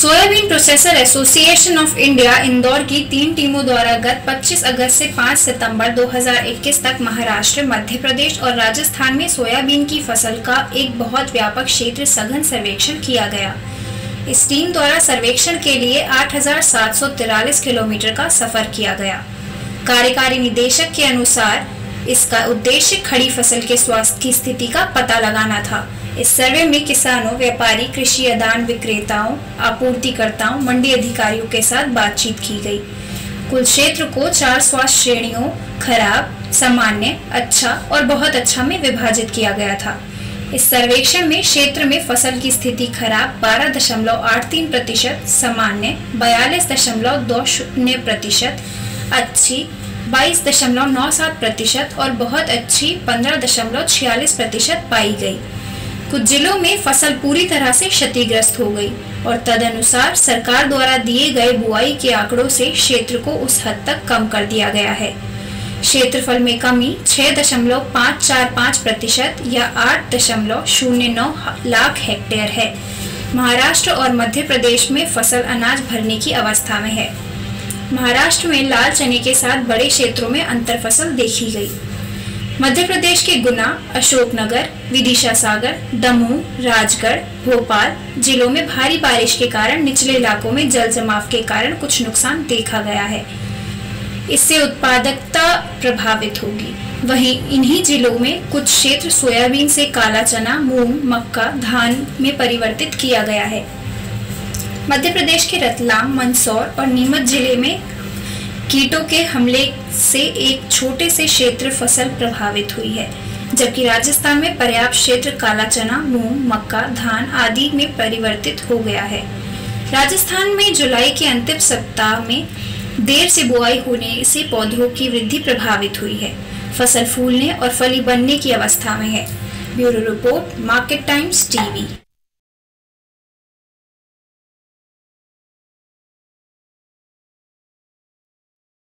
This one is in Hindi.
Soybean processor association of India Indore की 3 टीमों द्वारा गत 25 अगस्त से 5 सितंबर 2021 तक महाराष्ट्र, मध्य प्रदेश और राजस्थान में सोयाबीन की फसल का एक बहुत व्यापक क्षेत्र सघन सर्वेक्षण किया गया। इस टीम द्वारा सर्वेक्षण के लिए 8,743 किलोमीटर का सफर किया गया। कार्यकारी निदेशक के अनुसार इसका उद्देश्य खड़ी फसल के स्वास्थ्य की स्थिति का पता लगाना था। इस सर्वे में किसानों, व्यापारी, कृषि आदान विक्रेताओं, आपूर्तिकर्ताओं, मंडी अधिकारियों के साथ बातचीत की गई। कुल क्षेत्र को 4 स्वास्थ्य श्रेणियों खराब, सामान्य, अच्छा और बहुत अच्छा में विभाजित किया गया था। इस सर्वेक्षण में क्षेत्र में फसल की स्थिति खराब 12.83%, सामान्य 42.20%, अच्छी 22.97% और बहुत अच्छी 15.46% पाई गई। कुछ जिलों में फसल पूरी तरह से क्षतिग्रस्त हो गई और तदनुसार सरकार द्वारा दिए गए बुआई के आंकड़ों से क्षेत्र को उस हद तक कम कर दिया गया है। क्षेत्रफल में कमी 6.545% या 8.09 लाख हेक्टेयर है। महाराष्ट्र और मध्य प्रदेश में फसल अनाज भरने की अवस्था में है। महाराष्ट्र में लाल चने के साथ बड़े क्षेत्रों में अंतर फसल देखी गई। मध्य प्रदेश के गुना, अशोकनगर, विदिशा सागर, दमोह, राजगढ़, भोपाल जिलों में भारी बारिश के कारण निचले इलाकों में जल जमाव के कारण कुछ नुकसान देखा गया है। इससे उत्पादकता प्रभावित होगी। वहीं इन्हीं जिलों में कुछ क्षेत्र सोयाबीन से काला चना, मूंग, मक्का, धान में परिवर्तित किया गया है। मध्य प्रदेश के रतलाम, मंदसौर और नीमच जिले में कीटों के हमले से एक छोटे से क्षेत्र फसल प्रभावित हुई है, जबकि राजस्थान में पर्याप्त क्षेत्र काला चना, मूंग, मक्का, धान आदि में परिवर्तित हो गया है। राजस्थान में जुलाई के अंतिम सप्ताह में देर से बुआई होने से पौधों की वृद्धि प्रभावित हुई है। फसल फूलने और फली बनने की अवस्था में है। Bureau report, market times TV.